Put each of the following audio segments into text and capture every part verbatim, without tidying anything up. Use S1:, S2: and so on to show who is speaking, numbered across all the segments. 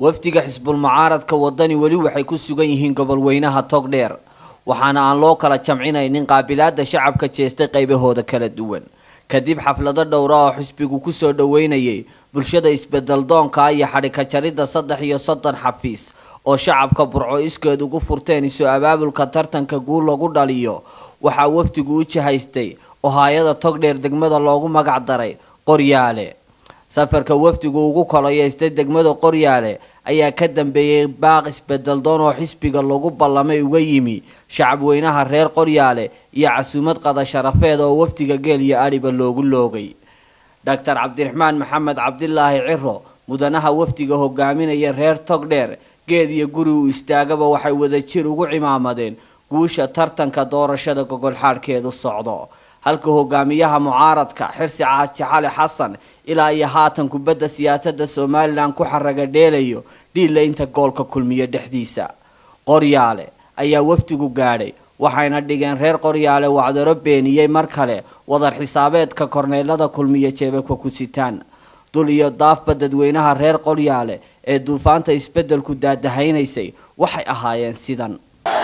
S1: wafdiga xisbul mucaaradka wadani wali waxay ku sugan yihiin gobol weynaha Togdheer waxaana aan loo kala jamcinaynin qaabilaadda shacabka jeestay qaybahooda kala duwan kadib xaflado dhowr ah oo xisbigu ku soo dhaweynayay bulshada isbedel doonka iyo xadhika jaridda saddex iyo soddon xafiis oo shacabka burco iskeed ugu furteen isu abaabulka tartanka guul lagu dhaliyo waxa wafdigu u jihaystay oo hay'adda Togdheer degmada loogu magac daray Qoryaale safarka wafdigu ugu kalayeystay degmada Qoryaale ayaa ka dambeeyay baaq isbedel doon oo xisbiga lagu ballamay uga yimi shacab weynaha reer Qoryaale iyo casuumad qada sharafeed oo wafdiga geel iyo ariba loogu loogay Doctor Cabdiraxmaan Maxamed Cabdillaahi Ciro mudanaha wafdiga hogaaminaya reer Togdheer geed iyo guri u istaagaba waxay wada jir ugu cimaamadeen guusha tartanka doorashada gogol xaarkeedu socdo halka hogaamiyaha mucaaradka Xirsi Cali Xasan ilaa iyo haatan kubadda siyaasadda Soomaaliland ku xaraga dheelayo dhiilaynta goolka kulmiye dhexdiisa Qoryaale ayaa wafdigu gaadhay waxayna dhigeen reer Qoryaale wacdaro beeniyay mar kale wadar xisaabeedka korneelada kulmiye jeebabka ku sitaan dul iyo daafba dadweynaha reer Qoryaale ee duufaanta isbedelku daadahaynaysay waxay ahaayeen sidan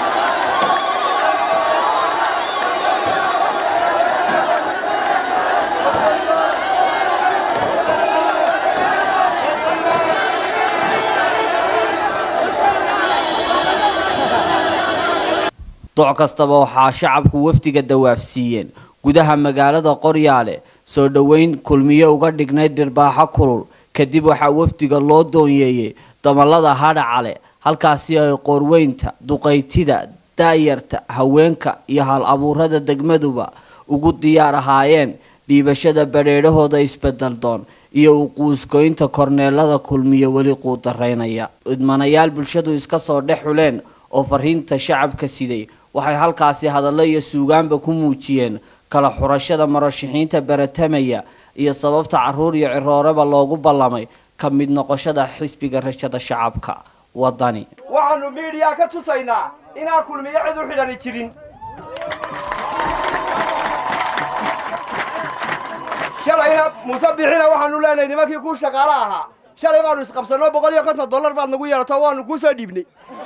S1: dooc kastaba waxa shacabku wafdiga dawaafsiiyeen gudaha magaalada Qoryaale soo dhaweyn kulmiye uga dhignay dirbaaxa kulul kadib waxa wafdiga loo doonyeeyay damalada hadhacale halkaasi ay qorweynta duqeytida daayarta haweenka iyo hal abuurada degmaduba ugu diyaar ahaayeen dhiibashada bareerahooda isbedel doon iyo u quuskoynta korneelada kulmiye wali quudareynaya idmanayaal bulshadu iska soo dhexuleen oo fariinta shacabka siday waxay halkaasi hadallo iyo suugaanba ku muujiyeen kala xurashada marashixiinta baratamaya iyo sababta caruur iyo cirooraba loogu ballamay ka mid noqoshada xisbiga rashada shacabka wadani
S2: waxaanu media ka tusaynaa inaan kulmiye cid u xidhan jirin shalayna musabixina waxaanu leenahay nimankii ku shaqaale ahaa shalay baanu isqabsanno boqol iyo konton dollar baad nagu yeerato waanu ku soo dhiibnay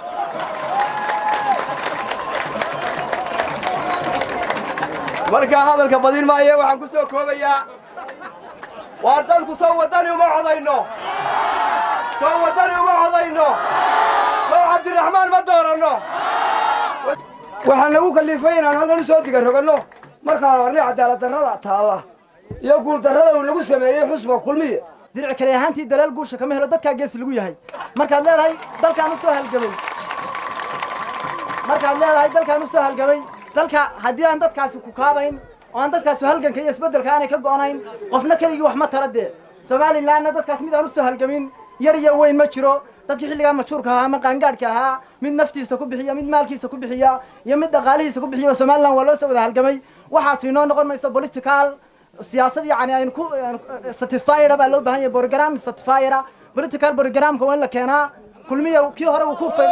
S2: marka hadalka badin maayo waxaan ku soo koobayaa waa dadku soo wadani uma codayno soo wadani uma codayno soo Cabdiraxmaan ma doorano waxaan lagu kalifay inaan halkan soo diga roganno markaan arnay cadaalad darrada taala iyo guul darrada uu lagu sameeyay xusba kulmiye dirci kale ahaantii dalaal guusha kama helo dadka gees lagu yahay markaad leedahay dalkaan u soo halgamay markaad leedahay dalkaan u soo halgamay dalka haddii aan dadkaasi ku kaabayn oo aan dadkaasi halganka iyo isbedelka aanay ka go'anayn qofna kaliya wax ma taradee Soomaaliland dadkaas mid aan u soo halgamin yar iyo weyn ma jiro dadkii xilliga majuurka ahaa ama qaangaadhka ahaa mid naftiisa ku bixiya mid maalkiisa ku bixiya iyo mid dhaqaalihiisa ku bixiya Soomaaliland waa loo soo wada halgamay waxaas inoo noqon mayso political siyaasad yaani ay ku certified ba loo baahan yahay program certified political program ka wala keenaa kulmiye kii hore uu ku fay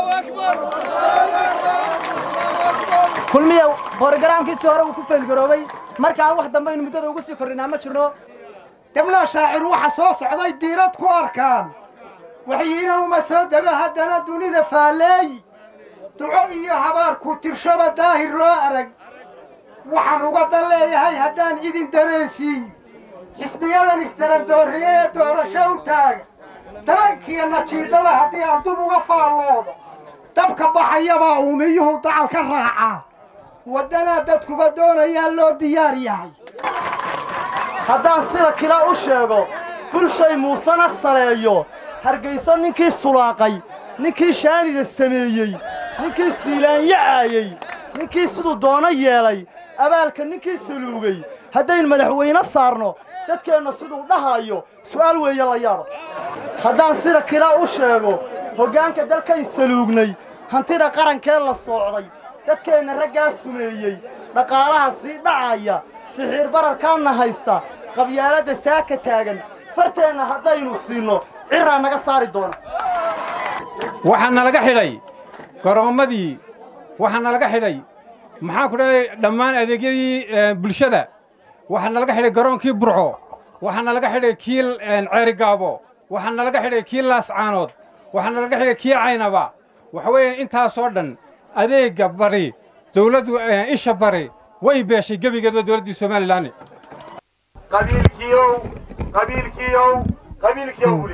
S2: kulmiye programkiisa hore uu ku faylgaroobay marka wax dambe in muddada ugu sii kornaa ma jirno
S3: dabna shaacir waxa soo socday diirad ku arkaan waxayna uma soo daga hadana dunida faalay duco iyo habaar ku tirshaba daahir loo arag waxaan uga daleeyahay hadaan idin dareensi xisbiyadan isdaran dooriyay doorasho u taag tarankiya najiidada hadii aan dub uga faaloodo dabka baxayaba uumiyuhu dacal ka raaca wadana dadkuba doonaya loo diyaar yahay
S2: haddaan sida kila u sheego bulshay muusana sareeyo hargeyso ninkii sulaaqay ninkii shaanida sameeyay ninkii siilaan yaayay ninkii sidoo doona yeelay abaalka ninkii suluugay haddayn madaxweyne saarno dadkeena sidoo dhahayo su'aal weeye la yaabo haddaan sida kila u sheego hoggaanka dalkay saluugnay hantida qarankeen la socday dadkeena raggaa sumeeyay dhaqaalaha si dhacaya sixir bararkaana haysta qabyaalada saaka taagan farteena haddaynu siino cirra naga saari doona
S4: waxaana laga xidhay garoomadii waxaana laga xidhay maxaa ku dhahay dhammaan adeegyadii bulshada waxaana laga xidhay garoonkii burco waxaana laga xidhay kiil ceeri gaabo waxaana laga xidhay kiil laas caanood waxaana laga xidhay kii caynaba waxa weeye intaasoo dhan adeegga bari dawladdu isha bari way beeshay gebigeedba dawladdii somalilan
S5: qabiilkiyow qabiilkiyow qabiilkiyow wuli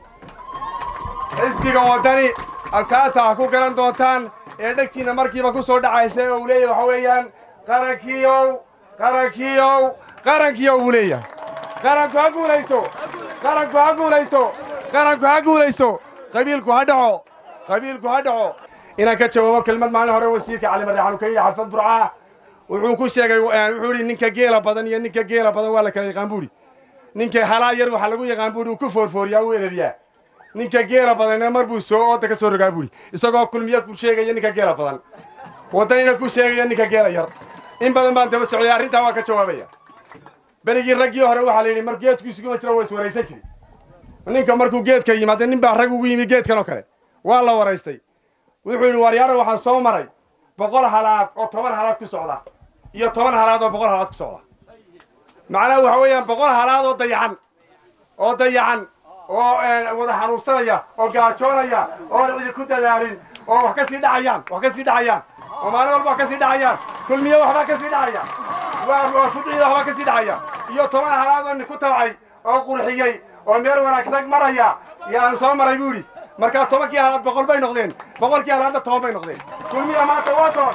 S5: xisbiga waddani astaanta ha ku garan doontaan ee dhegtiinna markiiba ku soo dhacaysa oo uu leeyahay waxa weeyaan qarankiyow qarankiyow qarankiyow buu leeyahay qaranku ha guulaysto qaranku ha guulaysto qaranku ha guulaysto qabiilku ha dhaco qabiilku ha dhaco inaan ka jawaabo kelmad maalin hore wasiirka cali marreexan uu ka yidhi xalfad burcaa wuxuu ku sheegay wuxuu yidhi ninka geela badan iyo ninka geela badan waa la kala yaqaan buuri ninka halaa yar waxaa lagu yaqaan buuri uu ku foorfooriyaa uu ereriyaa ninka geela badanna mar buu soo ooda ka soo rogaa buuri isagoo kulmiye ku sheegaya ninka geela badan waddanina ku sheegaya ninka geela yar in badan baan daba socday arrintaa waa ka jawaabaya berigii raggii hore waxaa la yidhi mar geedku isuguma jiro waa iswaraysan jiri ninka markuu geedka yimaada nin baa rag ugu yimi geedkan oo kale waa la waraystay wuxuu yidhi waaryaaro waxaan soo maray boqol halaad oo toban halaad ku socda iyo toban halaad oo boqol halaad ku socda macnaha waxa weeyaan boqol halaad oo dayacan oo dayacan oo wada xanuunsanaya oo gaajoonaya oo cidi ku dadaalin oo wax ka sii dhacayaan wax ka sii dhacayaan oo maalin walba wax ka sii dhacayaan kulmiye waxbaa ka sii dhacaya waa fudciida waxbaa ka sii dhacaya iyo toban halaad oo nin ku tabcay oo qurxiyey oo meel wanaagsan maraya yaan soo maray buu yidhi markaa tobankii halaad boqol bay noqdeen boqolkii halaadna toban bay noqdeen kulmiya maanta waa toon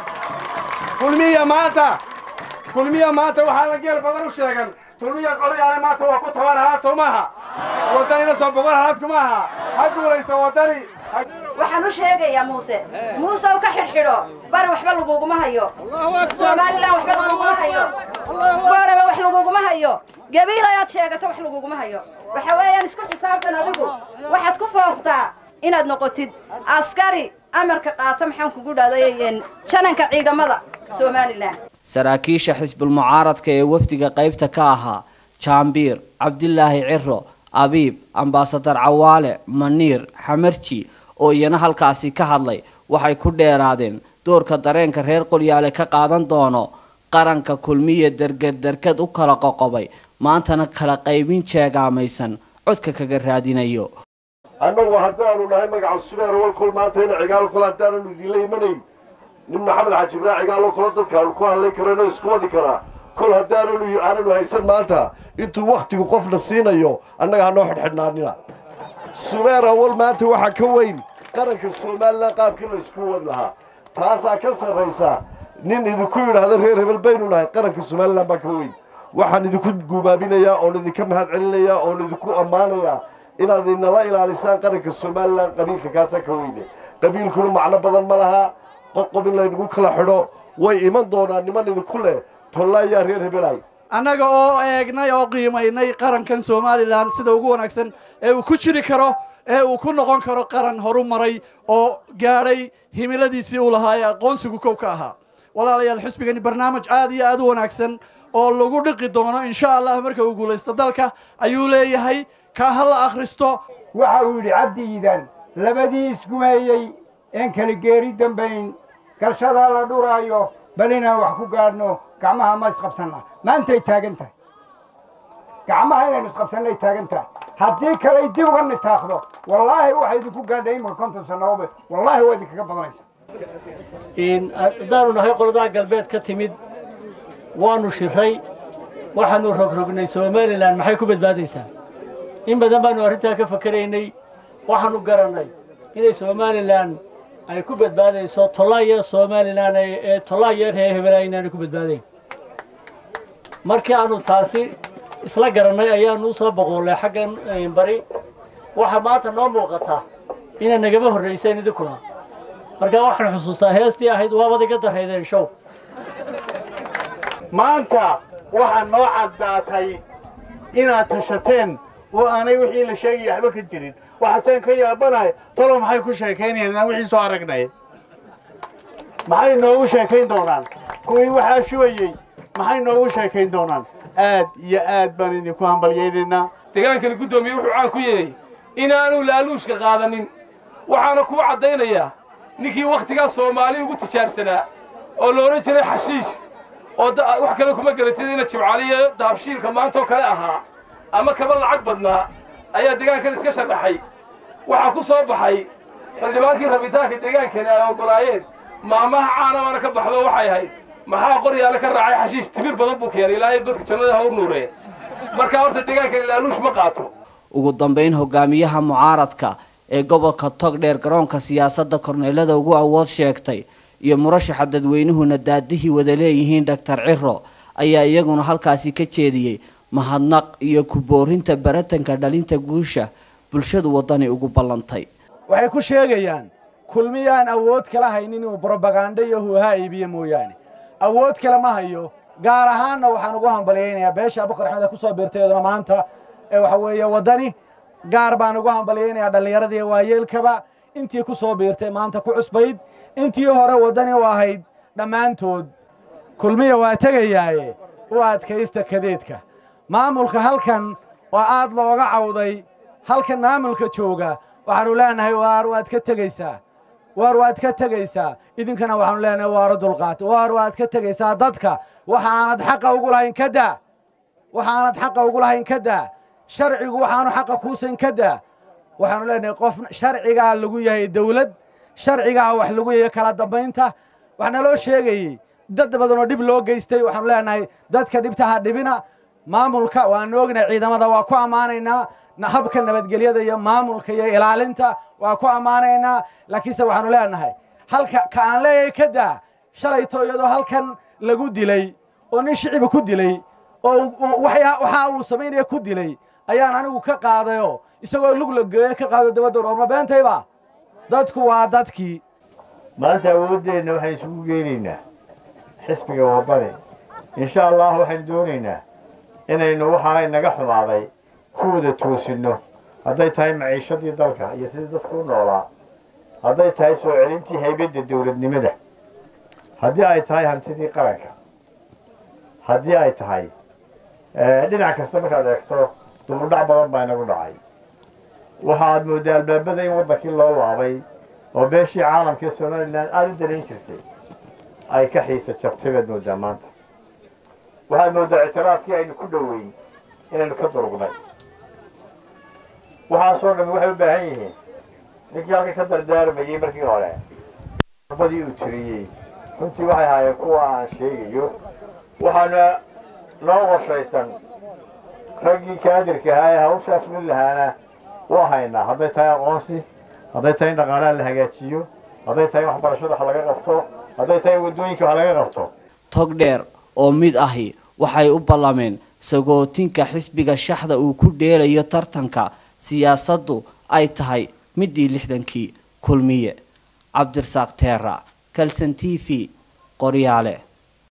S5: kulmiya maanta kulmiya maanta waxaa la geel badan u sheegan kulmiya qoryaale maanta waa ku toban halaad soo maaha waddanina soo boqol halaad kuma aha ha guulaysto waddani
S6: waxaan u sheegayaa muuse muuse u ka xidhxidho bari waxba laguguma hayo somalilan waxba laguguma hayo booraba wax laguguma hayo gabiil ayaad sheegata wax laguguma hayo waxa weeyaan isku xisaabtan adigu waxaad ku fooftaa inaad noqotid askari amarka qaata maxaan kugu dhahday jananka ciidamada somalilan
S1: saraakiisha xisbul mucaaradka ee wafdiga qaybta ka ahaa jaambiir cabdilaahi ciro abiib ambaasadar cawaale maniir xamarji oo iyana halkaasi ka hadlay waxay ku dheeraadeen doorka dareenka reer qolyaale ka qaadan doono qaranka kulmiye derged derked u kala qoqobay maantana kala qaybin jeegaamaysan codka kaga raadinayo
S7: annagu haddaanu nahay magaca subeer wal kul maanta ina cigaal kula haddaananu idinla imanayn nin maxamed xaaji ibraahin cigaalo kula dadkaanu ku hadlay karano isku wadi karaa kol haddaananu aananu haysan maanta intuu wakhtigu qofna siinayo annaga hanoo xidhxidhnaanina subeer awal maanta waxaa ka weyn qaranka somalilan qaabkii la isku wadi lahaa taasaa ka sarraysa nin idinku yidhaahda reer hebel baynu nahay qaranka somalilan baa ka weyn waxaan idinku guubaabinayaa oon idinka mahad celinayaa oon idinku ammaanayaa inaad inala ilaalisaan qaranka somalilan qabiilka kaasaa ka weyne qabiilkuna macno badan ma laha qoqob in laynagu kala xidho way iman doonaan niman idinku leh tollaayaa reer hebelay
S8: annaga oo eegnay oo qiimaynay qarankan somalilan sida ugu wanaagsan ee uu ku jiri karo ee uu ku noqon karo qaran horu maray oo gaadhay himiladiisii uu lahaa ee aqoonsigu kow ka ahaa walaalayaal xisbigani barnaamij aad iyo aad u wanaagsan oo lagu dhiqi doono insha allah marka uu guulaysto dalka ayuu leeyahay ka ha la akhristo
S3: waxa uu yidhi cabdi iidan labadii isgumeeyey een kala geeri dambayn galshadaa la dhuraayo bal inaan wax ku gaadhno gacmaha ma isqabsanna maantay taagan tahay gacmaha inaynu isqabsannay taagan tahay haddii kaley dib uga nitaaqdo wallaahi waxay idinku gaadhay imika konton sannadood wallaahi waa idinkaga badanaysa
S9: haddaanu nahay qoladaha galbeed ka timid waanu shiray waxaanu rogrognay somalilan maxay ku badbaadaysaa in badan baanu arrintaa ka fakeraynay waxaanu garannay inay somalilan ay ku badbaadayso tolaayeer somalilan ee tolaayeer hee hebela inaanay ku badbaadayn markii aanu taasi isla garannay ayaanu usoo boqoolay xaggan bari waxaa maanta noo muuqataa inay nagaba horrayseen idinkuna markaa waxaan xusuustaa heestii ahayd waabad iga darraydeen show
S5: maanta waxaa noo caddaatay inaad tashateen oo aanay wixii la sheegaya waxba ka jirin waxaaseen ka yaabanahay talo maxay ku sheekaynayaan inaan wixii soo aragnay maxay noogu sheekayn doonaan kuwii waxaa shubayey maxay noogu sheekayn doonaan aad iyo aad baan idinku hambalyaynaynaa
S10: deegaankani guddoomiye wuxuu caan ku yeeday inaanu laaluushka qaadanin waxaana kuu caddaynayaa ninkii wakhtigaas soomaali ugu tijaarsanaa oo la odhan jiray xashiish oo wax kale kuma garatid ina jibcaaliyo daabshiilka maanta oo kale ahaa ama kaba lacag badnaa ayaa deegaankan iska sharaxay waxaa ku soo baxay xildhibaankii rabitaanka deegaankani ay oggolaayeen maamaha caana waana ka baxdo waxay ahayd maxaa qoryaale ka raacay xashiish timir badan buu keenay ilaahay godka jannada ha u nuuree marka horta deegaankani laaluush ma qaato
S1: ugu dambeyn hogaamiyaha mucaaradka ee gobolka togdheer garoonka siyaasadda korneelada ugu awood sheegtay iyo murashaxa dadweynuhuna daadihii wada leeyihiin doctor Ciro ayaa iyaguna halkaasi ka jeediyey mahadnaq iyo ku boorinta baratanka dhalinta guusha bulshadu wadani ugu ballantay
S11: waxay ku sheegayaan kulmiyaan awood kala haynin inuu propaganda iyo huuha iibiyo mooyaane awood kala ma hayo gaar ahaanna waxaan ugu hambaliyeynayaa beesha Abubakar Axmed ku soo beertayna maanta ee waxa weeye wadani gaar baan ugu hambaliyeynayaa dhalinyaradii waayeelkaba intii ku soo beertay maanta ku cusbayd intii hore wadani u ahayd dhammaantood kulmiya waa tagayaaye u adkaysta kadeedka maamulka halkan waa aad looga cawday halkan maamulka jooga waxaanu leenahay waar waad ka tagaysaa waar waad ka tagaysaa idinkana waxaanu leenahay waaro dulqaat waar waad ka tagaysaa dadka waxaanad xaqa ugu lahayn ka daa waxaanad xaqa ugu lahayn ka daa sharcigu waxaanu xaqa kuusan ka daa waxaanu leenahay qof sharcigaa lagu yahay dawlad sharcigaa wax lagu yahay kala dambaynta waxna loo sheegayay dad badan oo dhib loo geystay waxaanu leenahay dadka dhibtaha dhibina maamulka waanu ognahay ciidamada waa ku ammaanaynaa habka nabadgelyada iyo maamulka iyo ilaalinta waa ku ammaanaynaa laakiinse waxaanu leenahay halka ka aan leeyahay ka daa shalayto iyadoo halkan lagu dilay oo nin shiciba ku dilay oo waxa uu samaynaya ku dilay ayaan anigu ka qaadayo isagoo lug la geeyo ka qaado dabadda orma beentayba dadku waa dadkii
S12: maanta awoodeenna waxaan isugu geenaynaa xisbiga wadani insha allah waxaan doonaynaa inaynu waxa naga xumaaday ku wada toosinno hadday tahay maciishadii dalka iyo sidii dadku u noolaa hadday tahay soo celintii haybadda dawladnimada haddii ay tahay hantidii qaranka haddii ay tahay dhinac kasta markaad eegto dubudhac badan baa inagu dhacay waxaad mooddaa albaabada in waddankii loo laabay oo beeshii caalamka ee somalilan aada u danayn jirtay ay ka xiisa jabtay baad mooddaa maanta waxaad mooddaa ictiraafkii aynu ku dhoweyn inaynu ka durugnay waxaasoo dhammi waxay u baahan yihiin ninkii halka ka dardaarmayey markii hore badii uu tiriyey runtii waxay ahaayeen kuwa aan sheegayo waxaana noo qorshaysan raggii kaadirka ahaa ee hawshaa fulin lahaana waa haynaa hadday tahay aqoonsi hadday tahay in dhaqaalaha la hagaajiyo hadday tahay in waxbarashada wax laga qabto hadday tahay in waddooyinka wax laga qabto
S1: togdheer oo mid ahi waxay u ballameen sagootinka xisbiga shaxda uu ku dheelayo tartanka siyaasaddu ay tahay midii lixdankii kulmiye cabdirasaaq teera kalsan t v qoryaale